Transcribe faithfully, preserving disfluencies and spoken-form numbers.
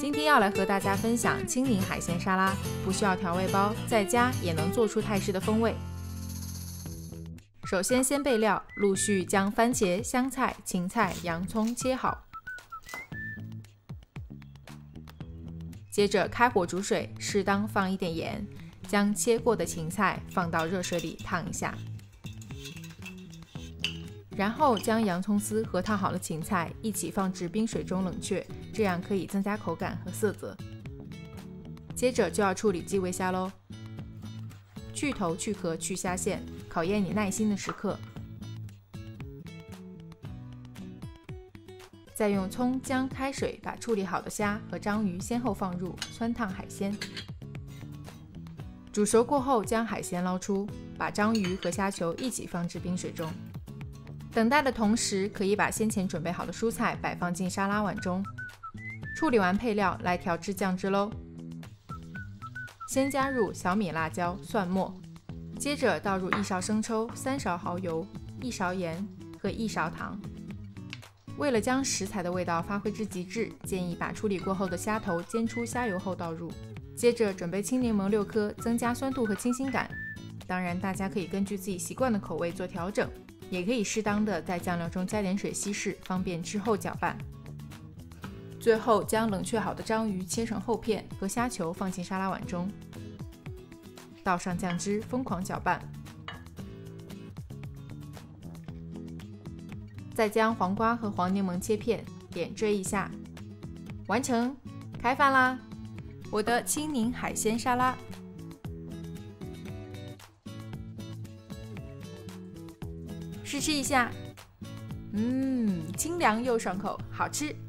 今天要来和大家分享青柠海鲜沙拉，不需要调味包，在家也能做出泰式的风味。首先先备料，陆续将番茄、香菜、芹菜、洋葱切好。接着开火煮水，适当放一点盐，将切过的芹菜放到热水里烫一下。然后将洋葱丝和烫好的芹菜一起放至冰水中冷却，这样可以增加口感和色泽。接着就要处理基围虾喽，去头、去壳、去虾线，考验你耐心的时刻。再用葱姜开水把处理好的虾和章鱼先后放入，汆烫海鲜。煮熟过后，将海鲜捞出，把章鱼和虾球一起放至冰水中。等待的同时，可以把先前准备好的蔬菜摆放进沙拉碗中。处理完配料，来调制酱汁喽。先加入小米辣椒、蒜末，接着倒入一勺生抽、三勺蚝油、一勺盐和一勺糖。为了将食材的味道发挥至极致，建议把处理过后的虾头煎出虾油后倒入。接着准备青柠檬六颗，增加酸度和清新感。当然，大家可以根据自己习惯的口味做调整。也可以适当的在酱料中加点水稀释，方便之后搅拌。最后将冷却好的章鱼切成厚片和虾球放进沙拉碗中，倒上酱汁，疯狂搅拌。再将黄瓜和黄柠檬切片，点缀一下，完成，开饭啦！我的青柠海鲜沙拉。试吃一下，嗯，清凉又爽口，好吃。